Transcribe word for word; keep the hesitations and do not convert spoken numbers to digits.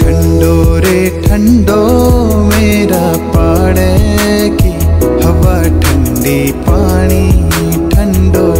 ठंडो रे ठंडो मेरा पाड़े की हवा ठंडी पानी ठंडो